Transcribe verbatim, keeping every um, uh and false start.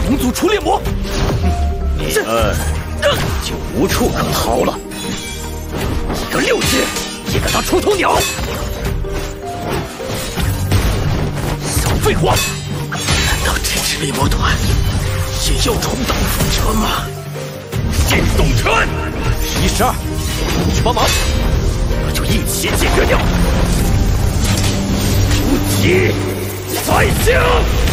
同族出猎魔，你们就无处可逃了。一个六阶，也敢当出头鸟？少废话！难道这支猎魔团也要重蹈覆辙吗？剑动川，十一十二，你去帮忙，那就一起解决掉。无极，再降！